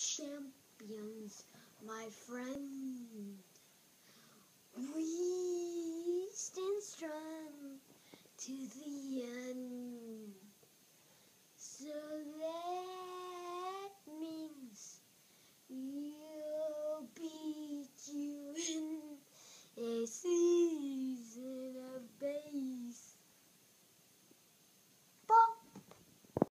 champions, my friend. We stand strong to the